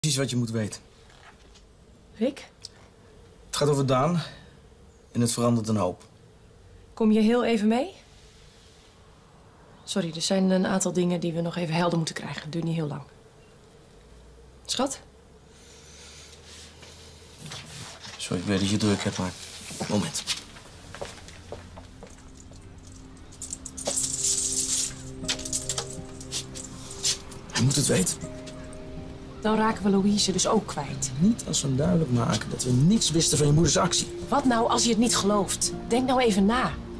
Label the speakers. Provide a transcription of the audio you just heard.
Speaker 1: Precies wat je moet weten.
Speaker 2: Rick,
Speaker 1: Het gaat over Daan en het verandert een hoop.
Speaker 2: kom je heel even mee? Sorry, er zijn een aantal dingen die we nog even helder moeten krijgen. Het duurt niet heel lang. Schat?
Speaker 1: Sorry, ik weet dat je druk hebt, maar... Moment. Je moet het weten.
Speaker 2: Dan raken we Louise dus ook kwijt.
Speaker 1: Niet als we hem duidelijk maken dat we niks wisten van je moeders actie.
Speaker 2: Wat nou als je het niet gelooft? Denk nou even na.